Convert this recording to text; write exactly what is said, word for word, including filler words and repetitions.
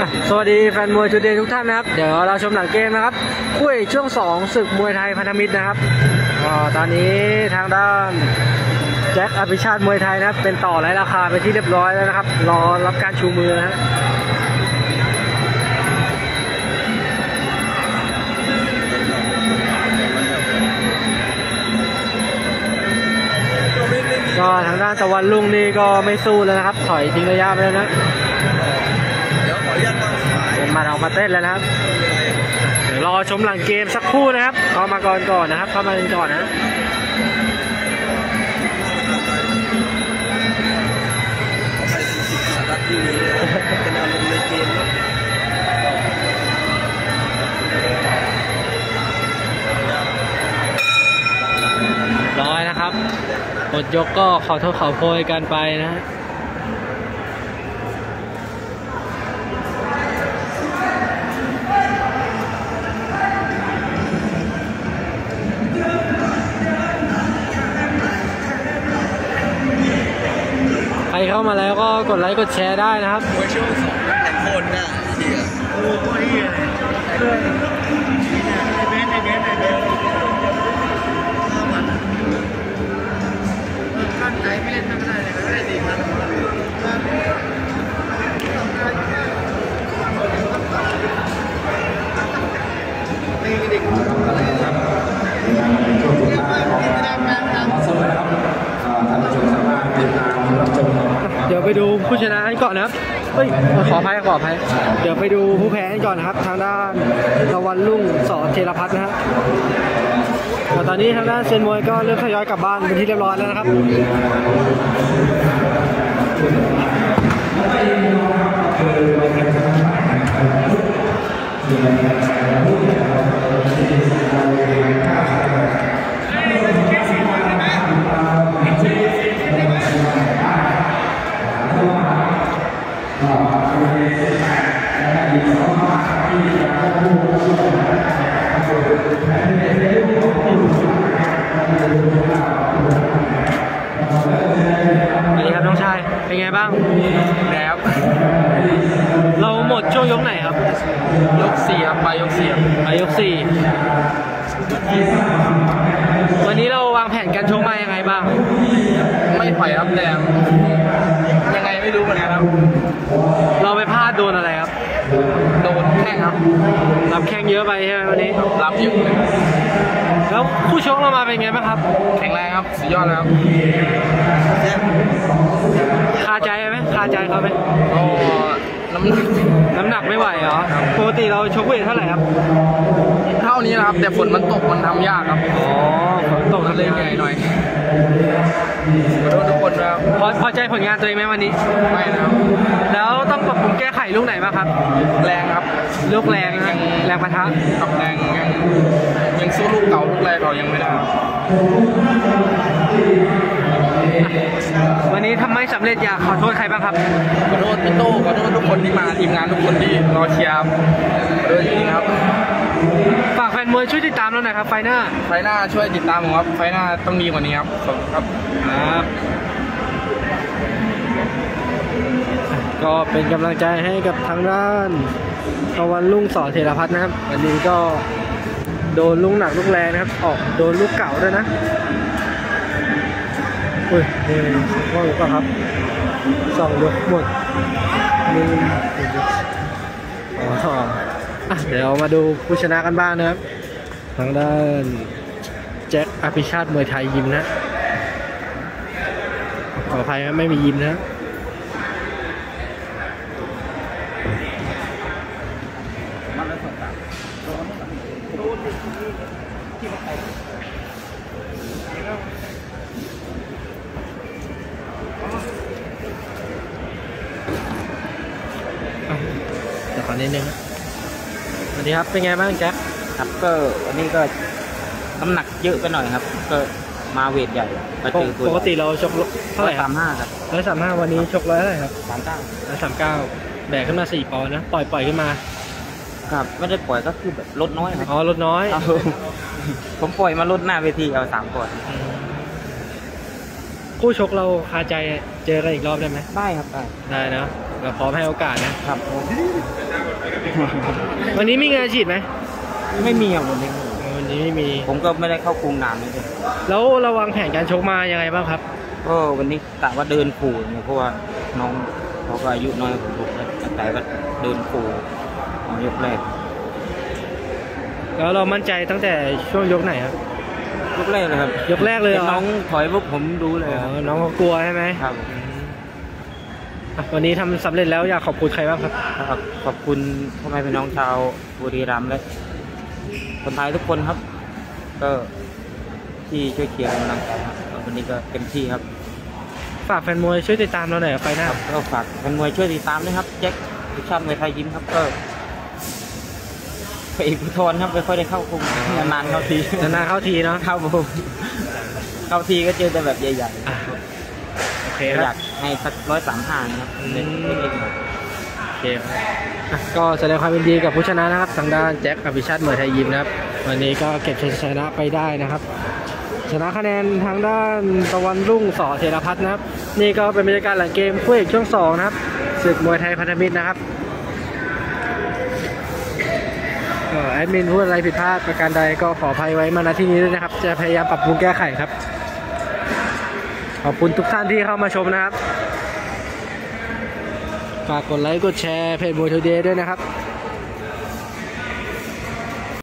สวัสดีแฟนมวยจุดเด่นทุกท่านนะครับเดี๋ยวเราชมหลังเกมนะครับคู่เอกช่วงสองศึกมวยไทยพันธมิตรนะครับตอนนี้ทางด้านแจ็คอภิชาติมวยไทยนะครับเป็นต่อไร้ราคาไปที่เรียบร้อยแล้วนะครับรอรับการชูมือนะก็ทางด้านตะวันลุ่งนี่ก็ไม่สู้แล้วนะครับถอยทิ้งระยะไปแล้วนะเป็นมาเอามาเต้นแล้วนะครับเดี๋ยวรอชมหลังเกมสักครู่นะครับเข้ามาก่อนก่อนนะครับเข้ามาก่อนนะร้อยนะครับหมดยกก็ขอโทษขอโพยกันไปนะใครเข้ามาแล้วก็กดไลค์กดแชร์ได้นะครับมวยช่วงสองแสนคนนะเฮียโอ้โหเฮียเลยไอเบนไอเบนไอเบนขั้นไหนไม่เล่นไม่ได้เลยไม่ได้ดีครับนี่เด็กอะไรครับช่วงสุดท้ายของมาสมัยครับท่านผู้ชมสามารถติดตามรับชมเดี๋ยวไปดูผู้ชนะกันก่อนนะครับเฮ้ยขออภัยขออภัยเดี๋ยวไปดูผู้แพ้กันก่อนนะครับทางด้านตะวันลุ่งสอเทรพัฒน์นะครับตอนนี้ทางด้านเซนมวยก็เริ่มทยอยกลับบ้านเป็นที่เรียบร้อยแล้วนะครับนี่ครับน้องชายเป็นไงบ้างแล้วเราหมดช่วงยกไหนครับยกสี่ครับไปยกสี่ไปยกสี่วันนี้เราวางแผนการชกมายังไงบ้างไม่ปล่อยรับแรงยังไงไม่รู้เหมือนกันครับเราไปพลาดโดนอะไรครับโดนแข้งครับรับแข้งเยอะไปใช่ไหมวันนี้รับเยอะแล้วคู่ชกเรามาเป็นไงบ้างครับแข็งแรงครับสุดยอดแล้วคาใจไหมคาใจเขาไหมอ๋อน้ำหนักน้ำหนักไม่ไหวเหรอปกติเราชกเวทเท่าไหร่ครับเท่านี้นะครับแต่ฝนมันตกมันทำยากครับอ๋อฝนตกทำได้ไงหน่อยขอโทษทุกคนครับพอพอใจผลงานตัวเองไหมวันนี้ไม่นะครับแล้วต้องปรับปรุงแก้ไขลูกไหนบ้างครับแรงครับลูกแรงนะแรงปะทะกับแรงยังยังสู้ลูกเก่าลูกแรงเรายังไม่ได้วันนี้ทำไม่สำเร็จอยากขอโทษใครบ้างครับขอโทษพี่โต้ขอโทษทุกคนที่มาทีมงานทุกคนที่รอเชียร์ขอโทษจริงๆครับฝากแฟนมวยช่วยติดตามเราหน่อยครับไฟหน้าไฟหน้าช่วยติดตามผมครับไฟหน้าต้องดีกว่านี้ครับขอบคุณครับครับก็เป็นกำลังใจให้กับทางด้านตะวันลุ่งสอเทรพัฒน์นะครับวันนี้ก็โดนลูกหนักลูกแรงนะครับออกโดนลูกเก่าด้วยนะอุ้ยนี่ว่าหรือเปล่าครับสองยกหมดหนึ่งอ๋ออ่ะเดี๋ยวมาดูผู้ชนะกันบ้างนะครับทางด้านแจ็คอภิชาติมวยไทยยิมนะขออภัยครับไม่มียิมนะเดี๋ยวขอนิดนึงสวัสดีครับเป็นไงบ้างแจ็คครับก็วันนี้ก็น้ำหนักเยอะไปหน่อยครับก็มาเวทใหญ่ปกติเราชกเท่าไหร่สามห้าครับร้อยสามห้าวันนี้ชกร้อยเท่าไหร่ครับสามเก้าร้อยสามเก้าแบกขึ้นมาสี่ปอนด์นะปล่อยปล่อยขึ้นมาครับไม่ได้ปล่อยก็คือแบบลดน้อยครับอ๋อลดน้อยผมปล่อยมาลดหน้าเวทีเอาสามปอนด์คู่ชกเราคาใจเจอกันอีกรอบได้ไหมได้ครับได้ได้นะเราพร้อมให้โอกาสนะครับผมวันนี้มีงานฉีดไหมไม่มีอ่ะวันนี้วันนี้ไม่มีผมก็ไม่ได้เข้ากรุงนานเลยแล้วเราวางแผนการชกมายังไงบ้างครับก็วันนี้กะว่าเดินขู่เนี่ยเพราะว่าน้องเขาก็อายุน้อยกว่าผมแต่ก็เดินขู่เอายกแรกแล้วเรามั่นใจตั้งแต่ช่วงยกไหนครับยกแรกเลยครับยกแรกเลยเหรอน้องถอยปุ๊บผมดูเลยอ๋อน้องเขากลัวใช่ไหมครับอ่ะวันนี้ทำสำเร็จแล้วอยากขอบคุณใครบ้างครับครับขอบคุณพ่อแม่พี่น้องชาวบุรีรัมย์และคนไทยทุกคนครับ ก็ที่ช่วยเชียร์กำลังใจครับวันนี้ก็เต็มที่ครับฝากแฟนมวยช่วยติดตามเราหน่อยไฟหน้าครับก็ฝากแฟนมวยช่วยติดตามด้วยครับแจ็คทุกชาติมวยไทยยิ้มครับก็ไปอีกพุทธรครับไม่ค่อยได้เข้าคุมนานๆเข้าทีนานๆเข้าทีเนาะครับผมเข้าทีก็เจอแต่แบบใหญ่อ่ะโอเคๆคอรัยาบกให้สักร้อยสามห้านะครับอืมเล็กๆหน่อยโอเคครับอ่ะก็แสดงความยินดีกับผู้ชนะนะครับทางด้านแจ็คอภิชาติเหมยไทยยิมนะครับวันนี้ก็เก็บชัยชนะไปได้นะครับ ชนะคะแนนทางด้านตะวันรุ่งสอเทรพัฒน์นะครับนี่ก็เป็นบรรยากาศหลังเกมคู่เอกช่วงสองนะครับศึกมวยไทยพันธมิตรนะครับก็แอดมินพูดอะไรผิดพลาดประการใดก็ขออภัยไว้มาณที่นี้ด้วยนะครับจะพยายามปรับปรุงแก้ไขครับขอบคุณทุกท่านที่เข้ามาชมนะครับฝากกดไลค์กดแชร์เพจมวยทูเดย์ด้วยนะครับ